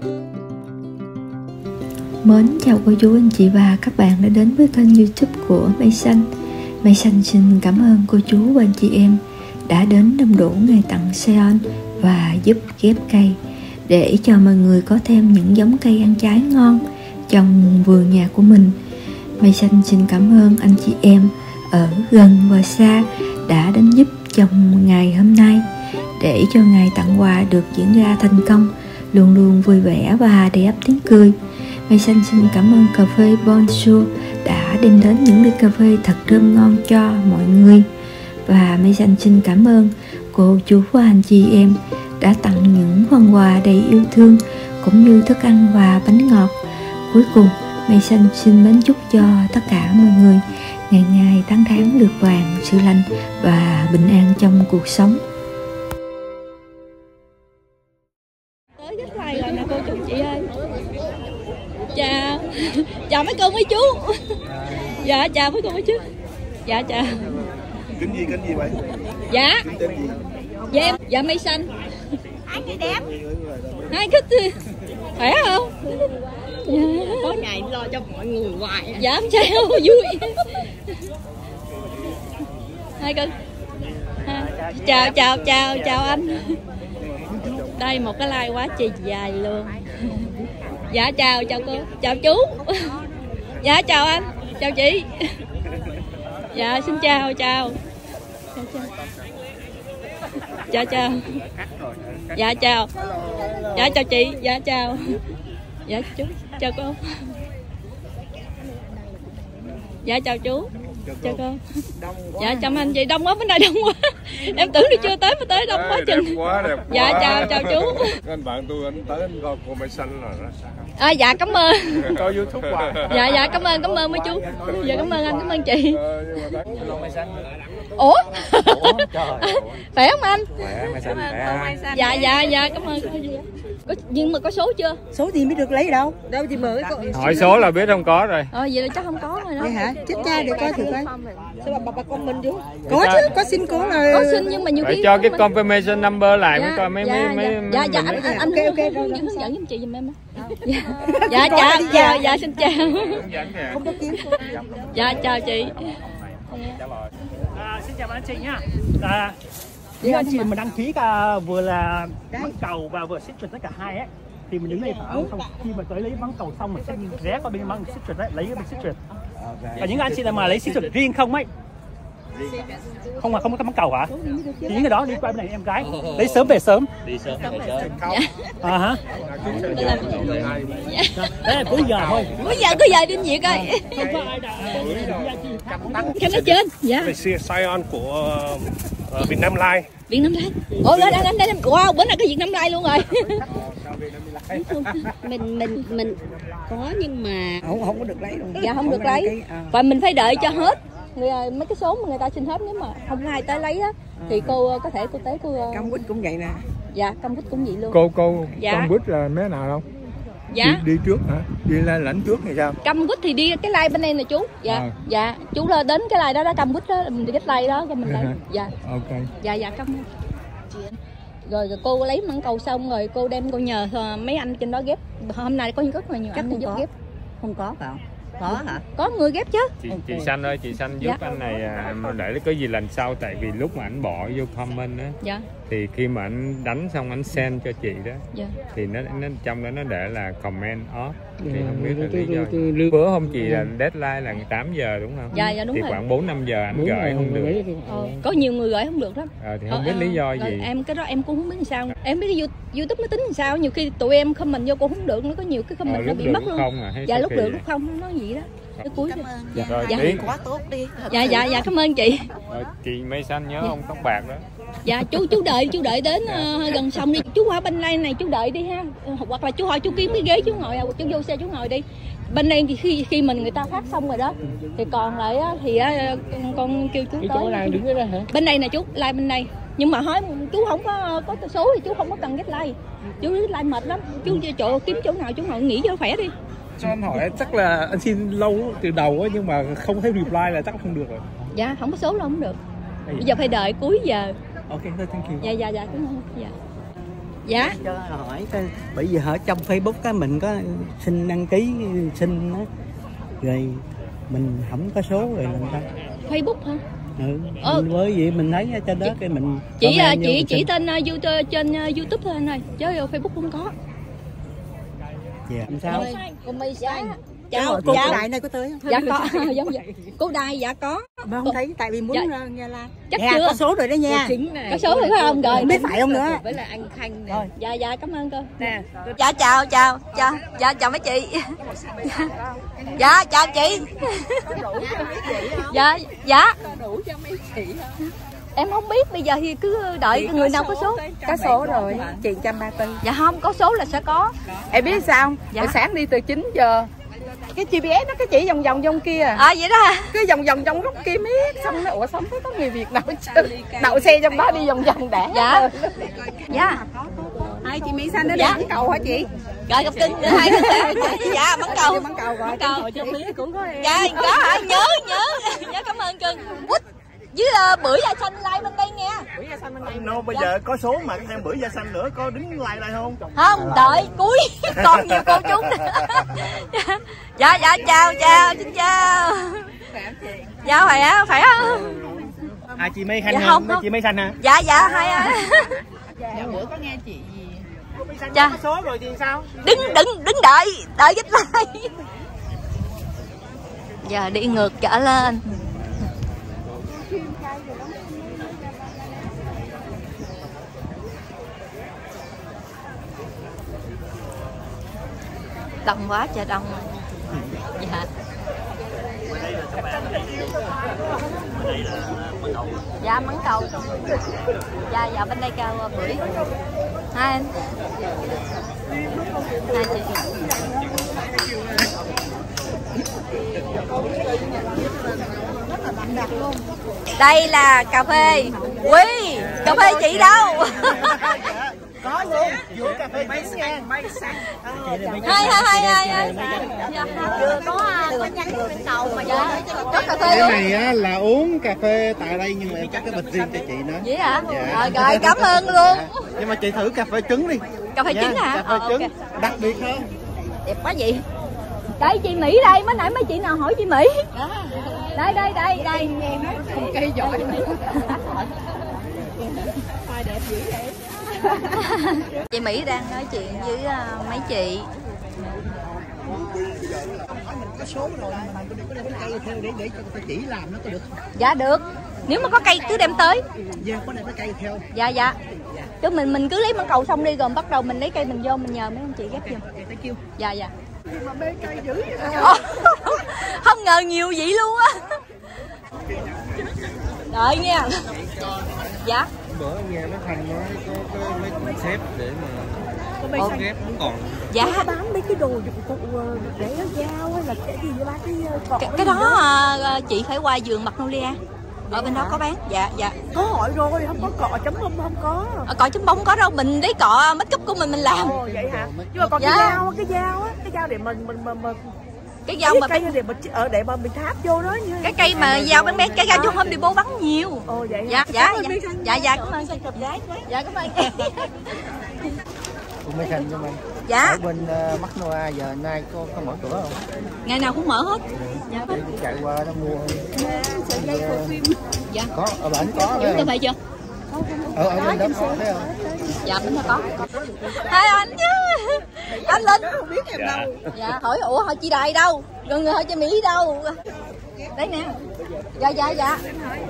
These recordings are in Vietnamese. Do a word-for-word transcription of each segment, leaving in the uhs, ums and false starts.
Mến chào cô chú anh chị và các bạn đã đến với kênh YouTube của Mây Xanh. Mây Xanh xin cảm ơn cô chú và anh chị em đã đến đông đủ ngày tặng xe on và giúp ghép cây để cho mọi người có thêm những giống cây ăn trái ngon trong vườn nhà của mình. Mây Xanh xin cảm ơn anh chị em ở gần và xa đã đến giúp trong ngày hôm nay để cho ngày tặng quà được diễn ra thành công, luôn luôn vui vẻ và đầy ắp tiếng cười. Mây Xanh xin cảm ơn cà phê Bonjour đã đem đến những ly cà phê thật thơm ngon cho mọi người. Và Mây Xanh xin cảm ơn cô chú và anh chị em đã tặng những phần quà đầy yêu thương cũng như thức ăn và bánh ngọt. Cuối cùng Mây Xanh xin mến chúc cho tất cả mọi người ngày ngày tháng tháng được vàng sự lành và bình an trong cuộc sống. Tới rất này rồi nè cô chú chị ơi. Chào, chào mấy cô mấy chú. Dạ chào mấy cô mấy chú. Dạ chào. Kính gì kính gì vậy? Dạ. Kính tên gì? Dạ em, dạ Mây Xanh. Ai chị đẹp? Hai thích đi. Khỏe không? Dạ. Có ngày lo cho mọi người hoài. Dạ không sao, vui. Hai cưng. Chào chào chào chào anh. Đây một cái like quá trời dài luôn. Dạ chào chào cô, chào chú. Dạ chào anh, chào chị. Dạ xin chào chào. Dạ chào. Dạ chào. Dạ chào chị, dạ chào. Dạ chú, chào cô. Dạ chào chú. Chào cô. Dạ chào anh chị, đông quá, bên này đông quá. Em tưởng được chưa tới mà tới đông quá chừng. Dạ chào chào chú. Anh bạn tôi anh tới anh coi cô Mây Xanh là nó sao? À, dạ cảm ơn. Coi YouTube hoài. Dạ dạ cảm ơn cảm ơn mấy chú. Dạ cảm ơn anh, cảm ơn chị. Ủa? Khỏe không anh? Khỏe, Mây Xanh khỏe. Dạ dạ dạ cảm ơn. Có, nhưng mà có số chưa? Số gì mới được lấy đâu? Đâu thì mở cái hỏi số là biết không có rồi. Ờ vậy là chắc không có rồi đó. vậy hả? Chết cha để coi thử coi. Sao bà bà, bà con mình chứ? Có chứ, có xin cô là Có xin nhưng mà nhiều phải khi cho cái confirmation number lại mới dạ, coi mấy dạ, mấy mấy dạ dạ mấy- anh anh anh Ok, ok, hướng, rồi, hướng, rồi. hướng dẫn giùm chị giùm em. Dạ dạ chào chào dạ xin chào. không có kiếm. Dạ chào chị. À, xin chào anh chị nhá. À, những anh chị mà đăng ký cả vừa là mắng cầu và vừa citrus tất cả hai ấy thì mình đứng đây phải không? Khi mà tới lấy mắng cầu xong mình sẽ rẽ qua bên mắng citrus đấy, lấy cái bên citrus. Và những anh chị nào mà lấy citrus riêng không ấy, không mà không có cái mắng cầu hả? Thì những người đó đi qua bên này em gái lấy sớm về sớm. đi sớm về sớm. À hả? Đấy là cuối giờ thôi. Bây giờ có giờ đi việc coi. Không có ai đã Cái nó trên. Dạ. Về sign on của uh, Việt Nam Live. Việt Nam Lai. Ồ đây đây đây đây. Wow, bữa nay có Việt Nam Lai luôn rồi. Mình mình mình có nhưng mà không không có được lấy luôn. Dạ không được lấy. Và mình phải đợi cho hết. Người, mấy cái số mà người ta xin hết, nếu mà không ai tới lấy á thì cô có thể cô tới cô Cam quýt cũng vậy nè. dạ cam quýt cũng vậy luôn. cô cô Dạ. con quýt là mấy nào không? Dạ đi, đi trước hả? Đi lên lãnh trước hay sao? cam quýt thì đi cái like bên đây nè chú. Dạ À. dạ chú lên đến cái like đó đó, cam quýt đó mình đi cái like đó cho mình lấy. Dạ Ok. dạ dạ cảm ơn. Rồi, rồi cô lấy măng cầu xong rồi cô đem cô nhờ mấy anh trên đó ghép. Hôm nay có rất là nhiều Chắc anh không giúp có. ghép. Không có phải không? Có hả? Có người ghép chứ. Chị, chị Xanh ơi, chị Xanh giúp Dạ. anh này à, để có gì lần sau, tại vì lúc mà anh bỏ vô comment á Dạ thì khi mà anh đánh xong anh send cho chị đó dạ thì nó, nó trong đó nó để là comment off thì không biết là Tôi- lý do. tôi- tôi lưu- Bữa hôm chị là deadline là tám giờ đúng không? dạ dạ đúng thì rồi. khoảng bốn năm giờ anh Đúng gửi rồi, không được. lấy cái- Ờ, có nhiều người gửi không được lắm. Ờ, thì không Ờ, biết ờ, lý do rồi gì. em cái đó em cũng không biết làm sao. Em biết cái You- YouTube nó tính làm sao, nhiều khi tụi em comment vô cũng không được, nó có nhiều cái Ờ, comment nó lúc bị được mất lúc luôn. không à, hay Dạ sao lúc kỳ được vậy? lúc không nó gì đó. Cái cuối Cảm rồi. ơn. Dạ. Rồi, Dạ. Tiến. Quá tốt đi. Thật Dạ sự. dạ dạ cảm ơn chị. Rồi, chị Mây Xanh nhớ không tóc bạc đó. Dạ chú chú đợi chú đợi đến ờ, gần xong đi, chú qua bên đây này chú đợi đi ha. Hoặc là chú hỏi chú kiếm cái ghế chú ngồi, chú vô xe chú ngồi đi. Bên đây thì khi khi mình người ta phát xong rồi đó thì còn lại á, thì á, con kêu chú Cái chỗ này tới. đứng đó hả? Bên đây nè chú, like bên đây. Nhưng mà hỏi chú không có có số thì chú không có cần get like. Chú like mệt lắm. Chú chỗ kiếm chỗ nào chú ngồi nghỉ cho khỏe đi. Cho anh hỏi chắc là anh xin lâu từ đầu ấy, nhưng mà không thấy reply là chắc không được rồi. Dạ không có số là không được. Bây giờ phải đợi cuối giờ. Ok, thôi thank you. Dạ dạ dạ cảm ơn. Dạ. Dạ. Cho hỏi coi, bởi vì ở trong Facebook á mình có xin đăng ký xin á, rồi mình không có số rồi làm sao? Facebook hả? Ừ. Ờ. Với vậy mình thấy ở trên đó cái mình Chị chị chỉ tên uh, YouTube, trên uh, YouTube thôi anh ơi, chứ Facebook không có. Dạ. Làm sao? Cùng mày xanh. Chào, cô dạ. Đại này có tới không? Dạ có, giống vậy. Cô Đại dạ có. Mà không thấy, tại vì muốn dạ. Nghe like. Chắc dạ, chưa? Có số rồi đó nha. Có số rồi phải không? Rồi. Không biết phải không nữa. Với lại anh Khanh nè. Dạ dạ cảm ơn cô. Nè. Dạ chào chào chào. Dạ chào mấy chị. Dạ chào chị. Dạ dạ. Đủ cho mấy chị hả? Em không biết, bây giờ thì cứ đợi chị người nào có số. Có số rồi, chị một trăm ba mươi tư. Dạ không, có số là sẽ có. Em biết sao không? Dạ. Buổi sáng đi từ chín giờ. Cái giê pê ét nó cái chỉ vòng vòng trong kia. À vậy đó hả? Cứ vòng vòng trong lúc kia miết. Xong nó ủa sống thấy có người Việt nào đậu xe trong đó đi vòng vòng đã. Dạ. Dạ. Hai chị Mỹ Xanh nó dạ. Bắn cầu hả chị? Rồi gặp cưng hai đứa dạ bắn cầu. Bắn cầu rồi. Bắn cầu. Trong Mỹ cũng có em. Dạ có hả? Nhớ nhớ. Nhớ cảm ơn cưng. Quýt. Với uh, bưởi da xanh like bên đây nha. Bưởi da xanh bên đây. No, bây dạ. giờ có số mà thêm bưởi da xanh nữa, có đứng like đây không? Không, đợi cuối còn nhiều cô chú. Dạ dạ chào chào xin chào. Dạ khỏe khỏe không? À chị Mây Khanh dạ, hả? không, không. Chị Mây Xanh hả? Dạ dạ hai ơi. Dạ bữa có nghe chị gì? Dạ. Có số rồi thì sao? Đứng đứng đứng đợi, đợi giúp like. Giờ đi ngược trở lên. Đông quá trời đông. Dạ. Dạ mắng cầu. Dạ dạ bên đây cao bưởi. Hai anh. Hai chị. Đây là cà phê. Quý, cà phê chị đâu? Có luôn, vừa cà phê chín nha. Hai hai hai hai. Vừa có có nhánh bên cầu mà dạ. Có cà phê luôn. Cái này á là uống cà phê tại đây nhưng mà em cắt cái bịch riêng cho chị nữa. Vậy hả? Dạ. Rồi rồi cảm ơn luôn. Nhưng mà chị thử cà phê trứng đi. Cà phê trứng hả? Cà phê trứng okay. Đặc biệt hơn. Đẹp quá vậy. Đây chị Mỹ đây, mới nãy mấy chị nào hỏi chị Mỹ. Đây đây đây đây. Không cây giỏi. Hoa đẹp dữ vậy. Chị Mỹ đang nói chuyện với uh, mấy chị. Mình có số rồi mà mình có đem cây theo để để cho chỉ làm nó có được không? Dạ được. Nếu mà có cây cứ đem tới. Dạ có đem cái cây theo. Dạ dạ. Chứ mình mình cứ lấy măng cầu xong đi rồi bắt đầu mình lấy cây mình vô mình nhờ mấy anh chị ghép giùm. Dạ dạ. Mà mê cây dữ vậy. Không ngờ nhiều vậy luôn á. Đợi nha. Dạ. Bữa nghe nó Thành nói có, có mấy cuốn xếp để mà có ghép cũng còn. Dạ. Có bán mấy cái đồ dụng cụ để nó dao hay là cái gì bán cái cọ. Cái, cái đó uh, chị phải qua vườn Magnolia. Ở bên đó có bán. Dạ dạ. Có hỏi rồi, không có cọ chấm bông không có. Ở cọ chấm bông có đâu, mình lấy cọ make up của mình mình làm. Ồ vậy hả? Nhưng mà còn dạ. cái dao, cái dao á, cái dao để mình mình mình, mình cái dao mà cây để mình ở để mà mình tháp vô đó nha. Cái cây mà dao bán bé, cái dao chung hôm đi bố vắng nhiều. Ồ vậy. Dạ dạ dạ. Dạ dạ cảm ơn. Dạ cảm ơn. Cũng mấy Khanh cho mình. Dạ. Ở bên uh, Magnolia giờ nay có có mở cửa không? Ngày nào cũng mở hết. Dạ. Để chạy qua nó mua. Sợi dây của phim. Dạ. Có ở bển có đấy. Cà phê chưa? Ở ở bên đó có thấy không? Dạ bên đó có. Hai anh chứ. Anh lên. Không biết em đâu. Dạ hỏi ủa hỏi chị Đài đâu? Rồi người hỏi chị Mỹ đâu? Đấy nè. Dạ dạ dạ.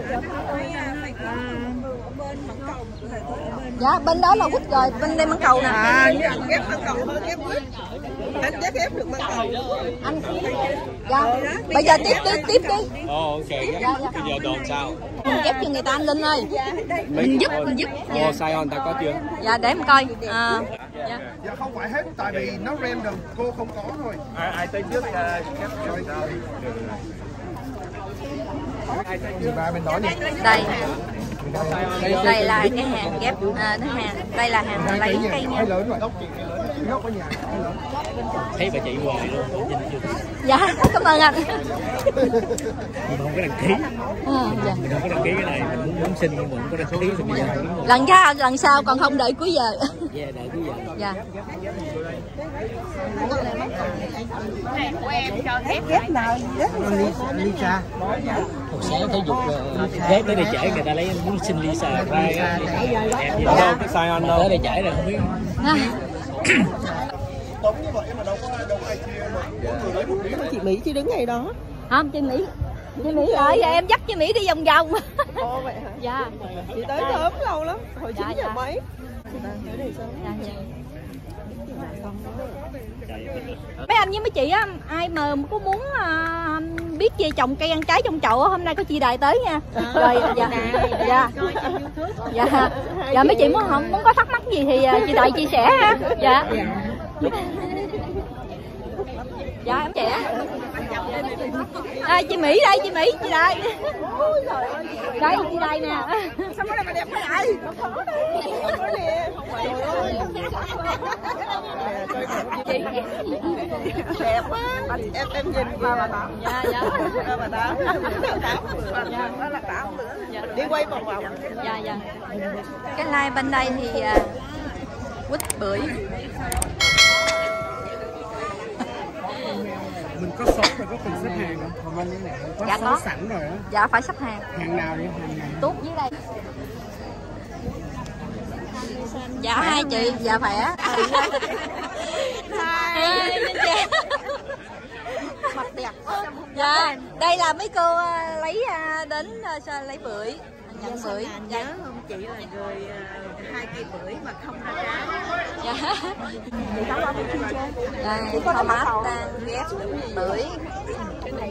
Dạ bên đó là quýt rồi, bên đây măng cầu nè. À ghép măng cầu hơn ghép quýt. Anh ghép ghép được măng cầu. Anh. Dạ. Bây giờ tiếp tiếp tiếp đi. Ồ ok. Dạ, dạ. Bây giờ đồn sao? Mình ghép cho người ta anh Linh ơi. Mình giúp mình giúp. Ồ sai on ta có chưa? Dạ để em coi. À, dạ. Dạ không phải hết, tại vì nó random, cô không có thôi. Ai ai tới trước ghép rồi. Gì ba bên đó đi. Đây. Đây là cái hàng ghép à, nó hàng. Đây là hàng lấy cây nha. Thấy bà chị hoài luôn. Dạ, cảm ơn anh. Mình không có đăng ký. À, dạ. Mình không có đăng ký cái này, mình muốn, muốn xin nhưng mình không có đăng ký thì bây giờ không. Lần sau, lần sau còn không đợi cuối giờ. Dạ, yeah, đợi cuối giờ. Dạ. Ghép nào Lisa. Hồi sáng thể dục ghép tới đây trễ người ta lấy muốn xin Lisa ra em gì đâu cái sai anh đâu. Tới đây trễ rồi không biết. Đúng như vậy mà đâu có đâu ai chia. chị Mỹ chị đứng ngay đó. Không, chị Mỹ. Chị Mỹ rồi, giờ em dắt chị Mỹ đi vòng vòng. Ồ vậy hả? Dạ. Chị tới sớm lâu lắm, hồi chín giờ mấy. Mấy anh với mấy chị á, ai mà có muốn uh, biết về trồng cây ăn trái trong chậu á, hôm nay có chị Đài tới nha. Rồi dạ. Dạ. Dạ. Dạ mấy chị muốn không muốn có thắc mắc gì thì uh, chị Đài chia sẻ ha. Dạ. Dạ em trẻ. À, chị Mỹ đây, chị Mỹ, chị Đài. Đây chị Đài nè. Sao mới mà đẹp thế này? Đẹp quá. Em em nhìn ba bà Tám. Dạ dạ. Ba bà Tám. Đó là Tám nữa. Đi quay vòng vòng. Dạ dạ. Cái like bên đây thì uh, quýt bưởi. Mình có số rồi, có phần xếp hàng không? Còn bên này có dạ số có sẵn rồi đó. Dạ phải sắp hàng. Hàng nào đi? Hàng nào? Tốt dưới đây. Dạ hai chị, dạ khỏe. Hai. Mặt đẹp. Dạ, đây là mấy cô lấy đến lấy bưởi. Nhận bưởi. Nhớ không chị là người hai cây bưởi mà không ra trái. Dạ. Chị có bao nhiêu chưa? Đây, tomat đang ghép bưởi. Cái này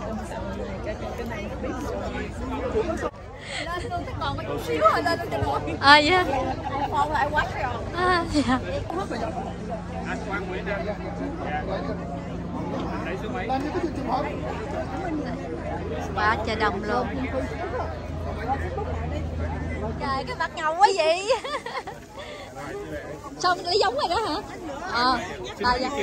còn có chút xíu rồi lên cho nó. À dạ. Còn lại quá rồi. À dạ. Quá trời đông luôn. Trời cái mặt ngầu quá vậy. Xong lấy giống rồi đó hả? Ờ. À, dạ.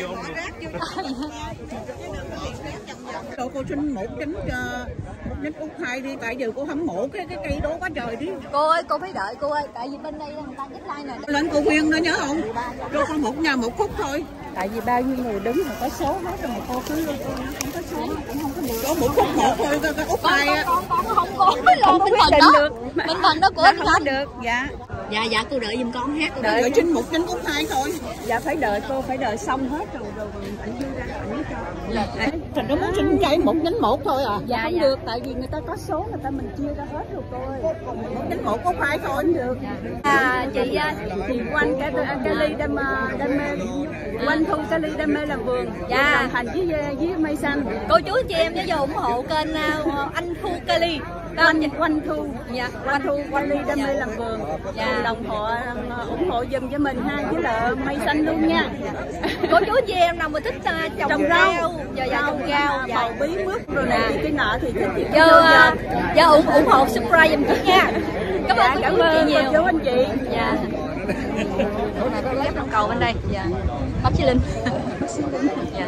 Cô cô xin một nhánh một nhánh út hai đi, tại giờ cô không mổ cái cái cây đó quá trời đi. Cô ơi, cô phải đợi cô ơi, tại vì bên đây người ta get like nè. Lên cô khuyên đó nhớ không? Cho con một nhà một khúc thôi. Tại vì bao nhiêu người đứng mà có số hết rồi mà cô cứ cô không có số cũng không có được. Có một khúc một thôi cái, cái út hai á. Con con không có lo bên phần đó. Được. Bên phần đó của anh không được. Dạ. Dạ dạ cô đợi giùm con hát. Đợi, đợi xin một nhánh út hai thôi. Dạ phải đợi cô phải đợi xong hết rồi rồi anh đưa ra anh mới cho. Dạ. Thành đó muốn xin chạy một nhánh một thôi à? Dạ không dạ. Được tại vì người ta có số người ta mình chia ra hết rồi cô ơi. Một nhánh một út hai thôi không được. À chị chị Quanh cái cái ly đam đam mê Quanh Thu cái ly đam mê làm vườn. Dạ. Đồng hành với với mây xanh. Cô chú chị em nhớ vô ủng hộ kênh uh, anh Thu Kali. Quanh Quanh Thu. Dạ. Quanh Thu Quanh ly đam mê làm vườn. Dạ. Đồng hộ ủng hộ giùm cho mình ha với là mây xanh luôn nha. Cô chú chị em nào mà thích uh, trồng, trồng rau, rau, giờ dạ, trồng rau, bầu bí mướp rồi này dạ. Cái nọ thì thích chị vô uh, vô ủng ủng hộ subscribe giùm chị nha. Cảm ơn dạ, cô chú chị nhiều. Chú anh chị. Dạ. Này có lép cầu bên đây. Dạ. Bác Chí Linh. Dạ.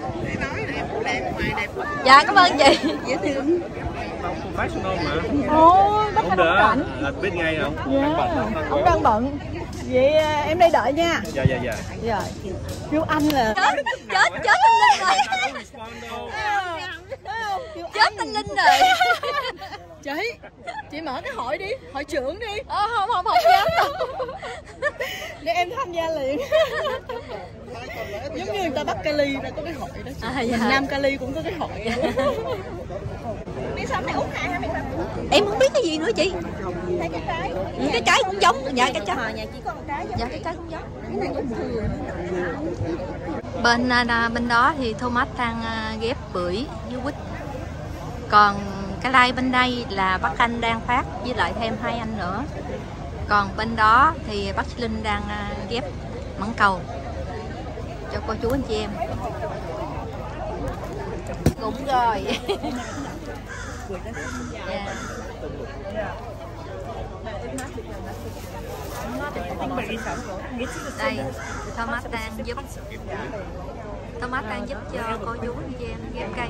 Dạ cảm ơn chị. Dễ thương. Professional mà. Ồ, bác không được. À, biết ngay không? Dạ. Ông đang bận. Vậy em đây đợi nha. Dạ dạ dạ. Rồi. Kêu anh là chết chết chết anh Linh rồi. Chết anh Linh rồi. Chị, chị mở cái hội đi, hội trưởng đi. Ờ, không không không dám đâu. Để em tham gia liền. Giống như người ta bắt Cali ra có cái hội đó. À, dạ. Nam Cali cũng có cái hội. Biết sao này út hai hả? Em không biết cái gì nữa chị. Thấy cái trái. Cái trái cũng giống. Dạ cái trái. Nhà chị có một trái. Dạ cái trái cũng giống. Bên bên đó thì Thomas đang ghép bưởi với quýt. Còn cái like bên đây là bác Anh đang phát với lại thêm hai anh nữa. Còn bên đó thì bác Linh đang ghép mãng cầu cho cô chú anh chị em. Cũng rồi. Yeah. Đây, Thomas đang giúp Thomas đang giúp cho cô chú anh chị em ghép cây.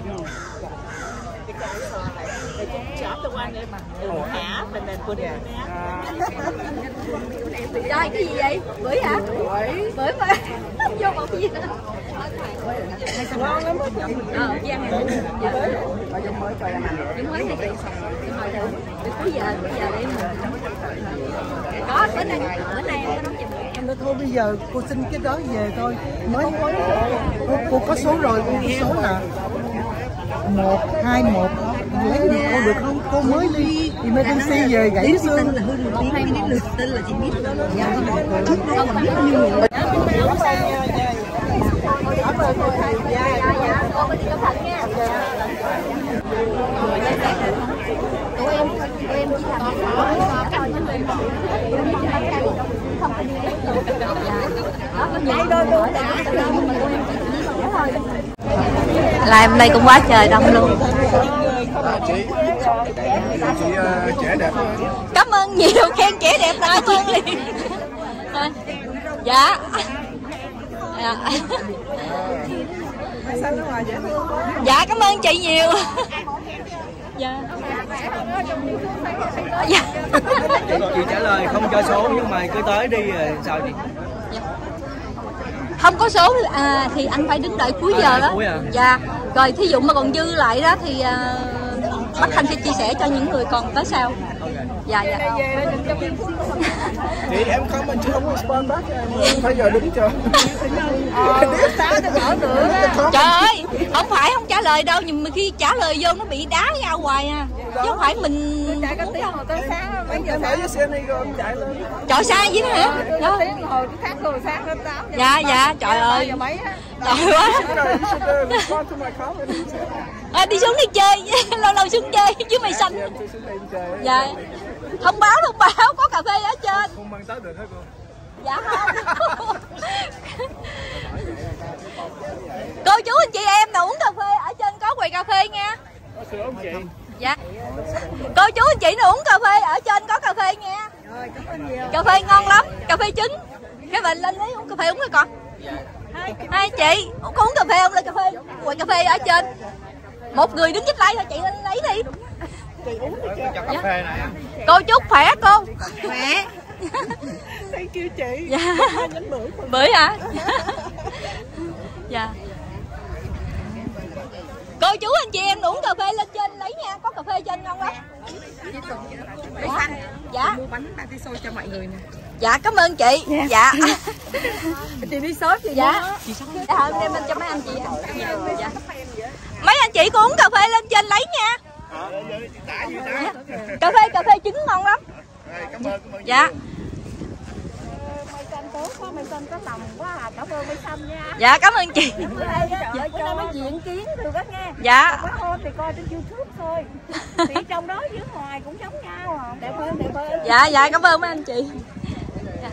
Rồi cái gì vậy? Bưởi hả? Bưởi. Bưởi mà. Vô một gì nữa. Ngon lắm. Ờ, Giang này. Dạ. Mới cho em ăn. Mới này chị. Cuối giờ, cuối giờ để mình. Có, bữa nay, bữa nay em có nấu chừng. Em nói thôi bây giờ cô xin cái đó về thôi. Mới cô, cô có số rồi, cô có số hả? Một, hai, một. Lấy được cô được không? Cô mới đi emergency về gãy xương. Một hai biết được tên là chị biết. Dạ không không biết như người. Cảm ơn cô thầy. Dạ dạ cô đi cẩn thận nha. Tụi em tụi em chỉ làm thôi chứ không có đi ép được. Đó có nhảy đôi đôi đã nhưng mà tụi em chỉ biết thôi. Làm đây cũng quá trời đông luôn. Chị, chị uh, trẻ đẹp. Cảm ơn nhiều, khen trẻ đẹp là cảm ơn liền. Dạ. Dạ. Dạ cảm ơn chị nhiều. Dạ. Dạ. Chị trả lời không cho số nhưng mà cứ tới đi rồi sao chị? Không có số à, thì anh phải đứng đợi cuối giờ đó. À? Dạ. Rồi thí dụ mà còn dư lại đó thì uh, bác Thanh sẽ chia sẻ cho những người còn tới sau. Dạ dạ. Thì em không, anh chứ không respond back em phải giờ đứng chờ. Trời ơi, không phải không trả lời đâu, nhưng mà khi trả lời vô nó bị đá ra hoài à. Chứ không phải mình chạy có tiếng hồi tới sáng mấy giờ sáng. Trời xa vậy đó hả? Đó. Tiếng hồi khác rồi sáng đến tám. Dạ dạ, trời ơi. Trời quá. À, đi xuống đi chơi, lâu lâu xuống chơi chứ mày xanh. Dạ. Thông báo thông báo có cà phê ở trên. Không mang tới được hết cô. Dạ không. Cô chú anh chị em nào uống cà phê ở trên có quầy cà phê nha. Có sữa không chị? Dạ. Cô chú anh chị nào uống cà phê ở trên có cà phê nha. Rồi, cảm ơn nhiều. Cà phê ngon lắm, cà phê trứng. Cái bạn lên lấy uống cà phê uống đi con. Hai chị, có uống cà phê không? Lên cà phê, quầy cà phê ở trên. Một người đứng chích like thôi, chị lên lấy đi. Chị uống đi chưa? Cho cà phê này. Cô chúc khỏe cô. Khỏe. Thank you chị. Dạ. Bưởi hả? Dạ. Cô chú anh chị em uống cà phê lên trên lấy nha, có cà phê trên ngon lắm. Dạ. Dạ. Mua bánh patty cho mọi người nè. Dạ cảm ơn chị. Yeah. Dạ. Chị đi shop chị. Dạ. Chị shop. Dạ hôm nay mình cho mấy anh chị ăn. Dạ. Mấy anh chị có uống cà phê lên trên lấy nha. Dạ. Cà phê cà phê trứng ngon lắm. Dạ. Mày xanh có lòng quá à, cảm ơn Mày Xanh nha. Dạ cảm ơn chị. Bữa nay cho mấy diện kiến được á nghe. Dạ. Có hôm thì coi trên YouTube thôi. Thì trong đó với ngoài cũng giống nhau à. Đẹp hơn, đẹp hơn. Dạ dạ cảm ơn mấy anh chị. Dạ.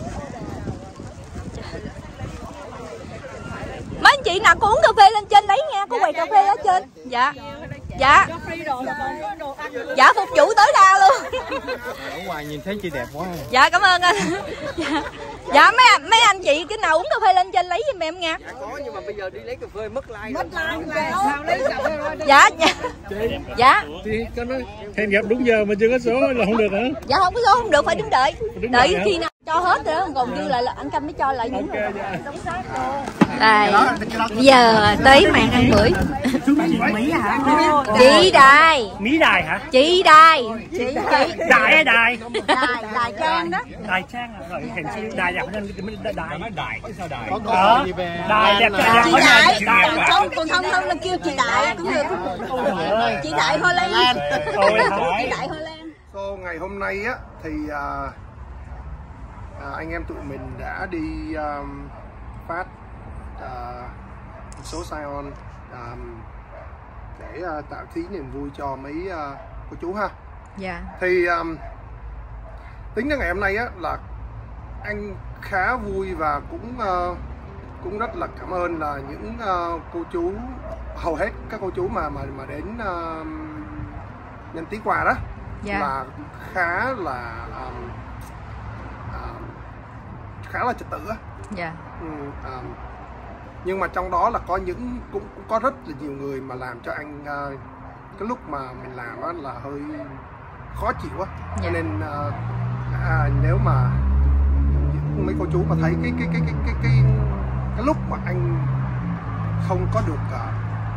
Mấy anh chị nào có uống cà phê lên trên lấy nha, có quầy cà phê ở trên. Dạ. Dạ. Dạ phục vụ tối đa luôn. Ở ngoài nhìn thấy chị đẹp quá. Dạ cảm ơn anh. Dạ, dạ mấy mấy anh chị cái nào uống cà phê lên trên lấy giùm em nha. Dạ có nhưng mà bây giờ đi lấy cà phê mất like. Mất like sao lấy cà phê. Dạ dạ. Dạ. Thì cho nó hẹn gặp đúng giờ mà chưa có số là không được hả? Dạ không có số không được, phải đứng đợi. Đợi khi nào cho hết rồi đó, còn dư lại là anh Cam mới cho lại những người. Đây. Bây giờ tới màn ăn bưởi. Mỹ hả? Chị Đài. Mỹ Đài hả? Chị Đài. Chị chị Đài hay Đài? Đài, Đài Trang đó. Đài Trang à? Rồi hèn chi Đài đẹp hơn Đài. Nói đại chứ sao đại? Đó. Đài đẹp Đài. Chị Đại. Không, còn không không là kêu chị Đại cũng được. Chị Đại Holland. Chị Đại Holland. So, ngày hôm nay á thì uh, uh, anh em tụi mình đã đi um, phát uh, số Scion um, để uh, tạo tí niềm vui cho mấy uh, cô chú ha. Dạ. Thì um, tính đến ngày hôm nay á là anh khá vui và cũng uh, cũng rất là cảm ơn là những uh, cô chú, hầu hết các cô chú mà mà mà đến uh, nhân tí quà đó. dạ. là khá là um, um, khá là trật tự á. Dạ. Ừ, um, nhưng mà trong đó là có những cũng, cũng có rất là nhiều người mà làm cho anh uh, cái lúc mà mình làm á là hơi khó chịu á. Dạ. Cho nên uh, à, nếu mà mấy cô chú mà thấy cái cái cái cái cái cái, cái lúc mà anh không có được uh,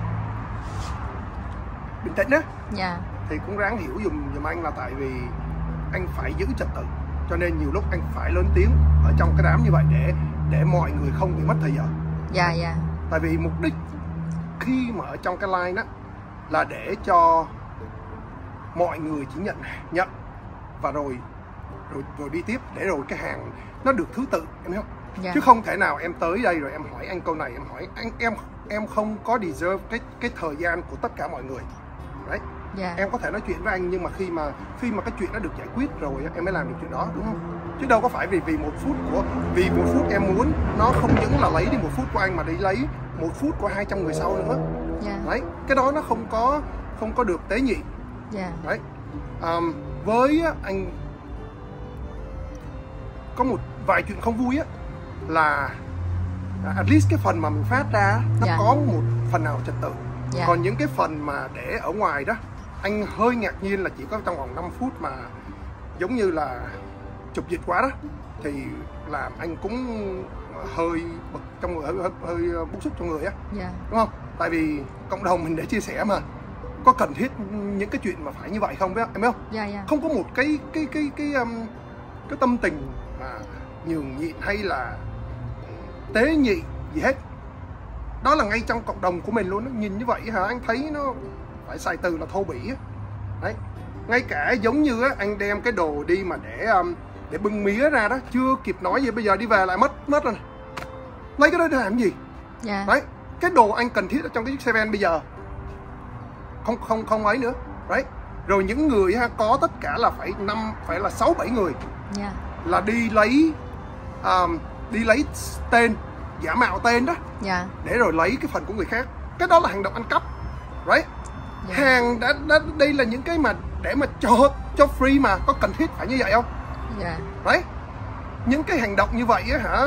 bình tĩnh á, dạ. thì cũng ráng hiểu dùm dùm anh là tại vì anh phải giữ trật tự, cho nên nhiều lúc anh phải lớn tiếng ở trong cái đám như vậy để để mọi người không bị mất thời giờ. Dạ dạ. Tại vì mục đích khi mà ở trong cái line á là để cho mọi người chỉ nhận nhận và rồi rồi rồi đi tiếp, để rồi cái hàng nó được thứ tự, em hiểu không? Dạ. Chứ không thể nào em tới đây rồi em hỏi anh câu này, em hỏi anh em em không có deserve cái cái thời gian của tất cả mọi người. Đấy. Dạ. Em có thể nói chuyện với anh, nhưng mà khi mà khi mà cái chuyện nó được giải quyết rồi em mới làm được chuyện đó, đúng không? Chứ đâu có phải vì vì một phút của vì một phút em muốn nó không những là lấy đi một phút của anh mà đi lấy một phút của hai trăm người sau nữa. Dạ. Đấy, cái đó nó không có không có được tế nhị. Dạ. Đấy. Um, với anh có một vài chuyện không vui á, là at least cái phần mà mình phát ra nó dạ. có một phần nào trật tự. Dạ. Còn những cái phần mà để ở ngoài đó, anh hơi ngạc nhiên là chỉ có trong vòng năm phút mà giống như là chụp dịch quá đó, thì làm anh cũng hơi bực trong người, hơi, hơi, hơi bức xúc trong người á. Dạ. Đúng không? Tại vì cộng đồng mình để chia sẻ mà, có cần thiết những cái chuyện mà phải như vậy không, biết em biết không? Dạ, dạ. Không có một cái cái cái cái um, cái tâm tình mà nhường nhịn hay là tế nhị gì hết. Đó là ngay trong cộng đồng của mình luôn đó. Nhìn như vậy hả, anh thấy nó phải xài từ là thô bỉ á. Đấy. Ngay cả giống như á, anh đem cái đồ đi mà để um, để bưng mía ra đó, chưa kịp nói gì bây giờ đi về lại mất mất rồi này. Lấy cái đó để làm gì? Dạ. Đấy, cái đồ anh cần thiết ở trong cái chiếc xe van bây giờ không không không ấy nữa. Đấy. Rồi những người ha, có tất cả là phải năm phải là sáu bảy người. Dạ. Là đi lấy um, đi lấy tên, giả mạo tên đó. Dạ. Để rồi lấy cái phần của người khác. Cái đó là hành động ăn cắp. Right? Dạ. Hàng đã, đã đây là những cái mà để mà cho cho free mà, có cần thiết phải như vậy không? Dạ. Right? Những cái hành động như vậy á hả,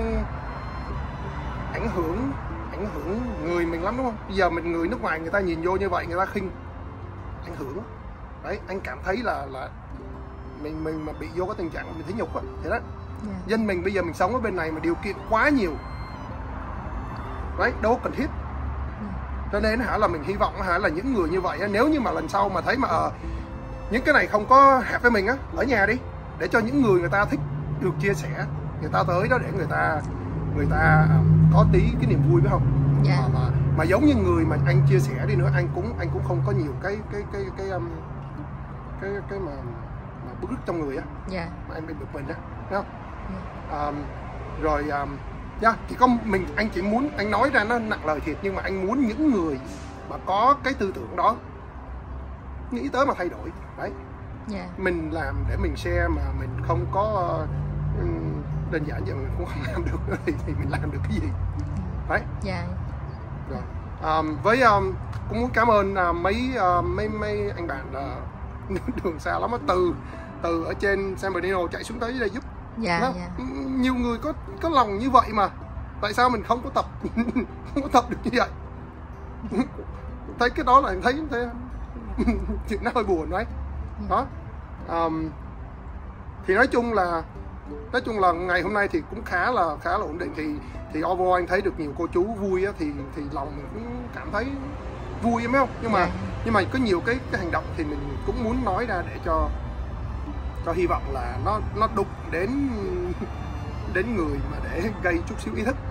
ảnh hưởng ảnh hưởng người mình lắm, đúng không? Bây giờ mình người nước ngoài, người ta nhìn vô như vậy người ta khinh, ảnh hưởng. Đấy, anh cảm thấy là là mình mình mà bị vô cái tình trạng mình thấy nhục á, vậy đó. Yeah. Dân mình bây giờ mình sống ở bên này mà điều kiện quá nhiều, đấy, đâu cần thiết. Yeah. Cho nên hả là mình hy vọng hả là những người như vậy á, nếu như mà lần sau mà thấy mà uh, những cái này không có hợp với mình á, ở nhà đi, để cho những người người ta thích được chia sẻ, người ta tới đó để người ta người ta uh, có tí cái niềm vui, phải không? Yeah. Mà, mà mà giống như người mà anh chia sẻ đi nữa, anh cũng anh cũng không có nhiều cái cái cái cái um, cái cái mà mà bức rứt trong người á. Yeah. Mà anh bị bực mình á, thấy không? Yeah. Um, rồi um, yeah, chỉ có mình, anh chỉ muốn, anh nói ra nó nặng lời thiệt, nhưng mà anh muốn những người mà có cái tư tưởng đó nghĩ tới mà thay đổi. Đấy. Yeah. Mình làm để mình share mà mình không có uh, đơn giản vậy mình cũng không làm được nữa, thì, thì mình làm được cái gì? Đấy. Yeah. Rồi. Um, với um, cũng muốn cảm ơn uh, mấy uh, mấy mấy anh bạn uh, đường xa lắm á, từ từ ở trên San Bernardino chạy xuống tới đây giúp. Dạ, dạ. Nhiều người có có lòng như vậy mà tại sao mình không có tập không có tập được như vậy? Thấy cái đó là thấy thấy chuyện nó hơi buồn đấy. Đó. Um, thì nói chung là nói chung là ngày hôm nay thì cũng khá là khá là ổn định, thì thì overall anh thấy được nhiều cô chú vui á, thì thì lòng mình cũng cảm thấy vui, em biết không? Nhưng mà yeah. nhưng mà có nhiều cái cái hành động thì mình cũng muốn nói ra để cho cho hy vọng là nó nó đụng đến đến người mà để gây chút xíu ý thức.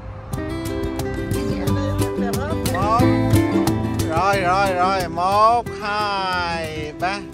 Một. Rồi rồi rồi, một hai ba.